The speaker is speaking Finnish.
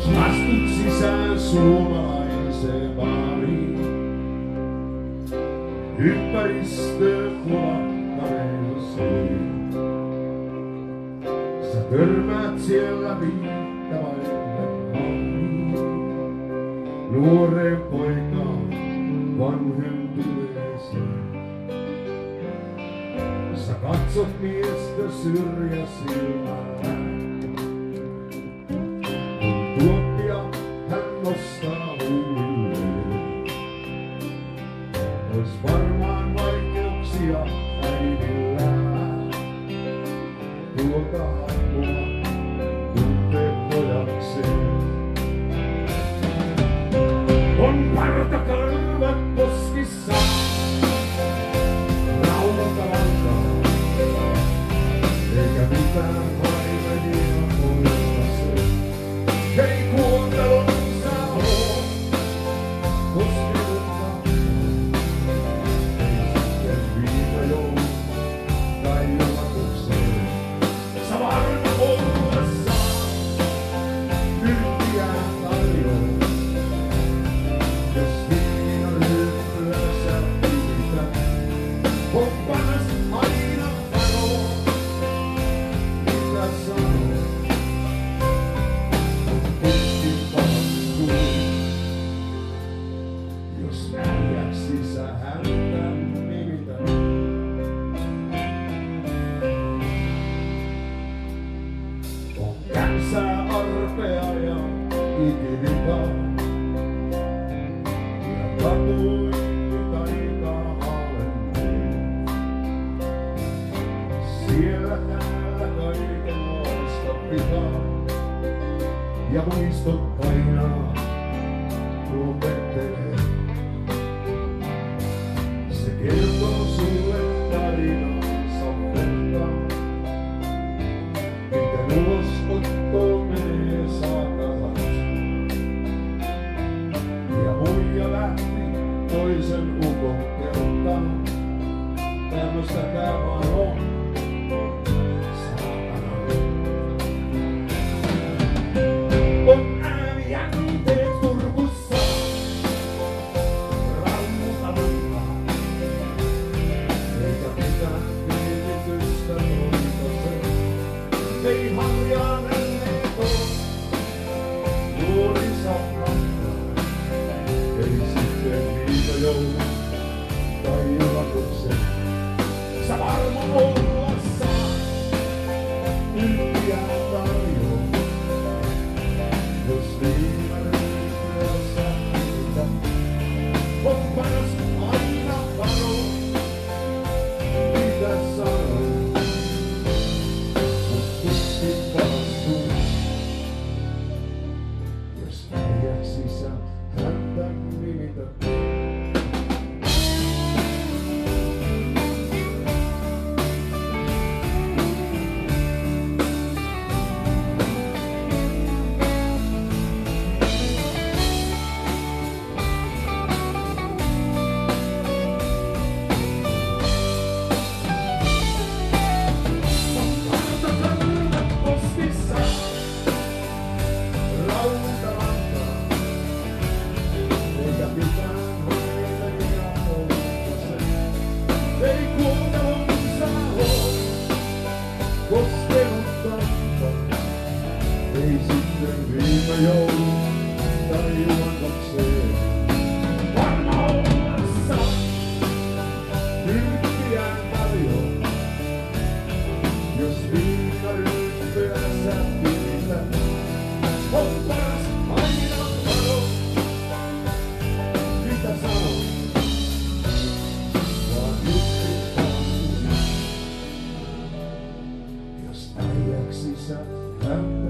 Astut sisään suomalaiseen baariin. Ympäristö kuvattareilla soi. Sä törmäät siellä viittavaille haamiin. Nuoreen poikaan vanhentuneeseen. Sä katsot miestä syrjä silmällään. Tuoppia hän nostaa huulilleen. Ois varmaan vaikeuksia äidillään. Tuota apua tuntee pojakseen. On partakarvat poskissa. Rautalankaa. Eikä mitään haimenia poistasee. Hei kuuntelun sä oot, koskenutta. Ei sitten viime joulun tai juhannukseen. Sä varma olla saat, yrttiä tarjoa. Jos viina lyöpyä sä piität, on paras aina varo. Mitä sanoo? Jos äijäksi sä häntä nimität. On känsää arpea ja ikivika. Ja katuikin taitaa alentua. Siellä täällä kaikenlaista vikaa. Ja muistot painaa rupettelee. Se kertoo sulle tarinansa vertaa. Miten ulosottoon menee saatavat. Ja muija lähti toisen ukon kertaan. Tämmöstä tää vaan on. On ääni jänteet kurkussa, rautalankaa. Eikä mitään kiinnitystä toikaseen. Ei harjaan änneet oo, nuori saplankaa. Ei sitten viime joulun tai juhannukseen. Sä varma olla saat, ylpiä tarjoa. Jos viimeryhtyä sä kiität, on paras aina varo. Mitä sanoo, mut tuskin palastuu. Jos äijäksi sä häntä nimität. Ei sitten viime joulun tai juhannukseen. Varma olla saa, yrttiä tarjoa. Jos viinaryhtyä sä pirität, on paras aina varo. Mitä sanoo? Vaan yksin palastuu. Jos äijäksi sä